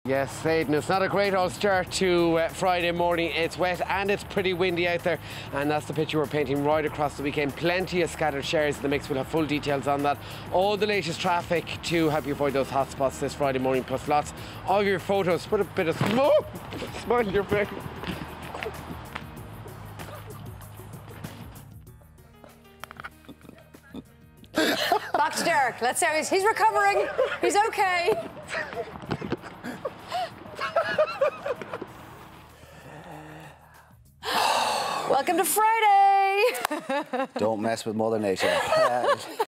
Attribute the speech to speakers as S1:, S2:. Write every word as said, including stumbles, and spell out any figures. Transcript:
S1: Yes, Aidan, it's not a great old start to uh, Friday morning. It's wet and it's pretty windy out there, and that's the picture we're painting right across the weekend. Plenty of scattered showers in the mix. We'll have full details on that. All the latest traffic to help you avoid those hot spots this Friday morning, plus lots of your photos. Put a bit of smoke, smile on your face.
S2: Back to Deric. Let's see how he's, he's recovering. He's okay. Welcome to Friday.
S3: Don't mess with Mother Nature. Uh,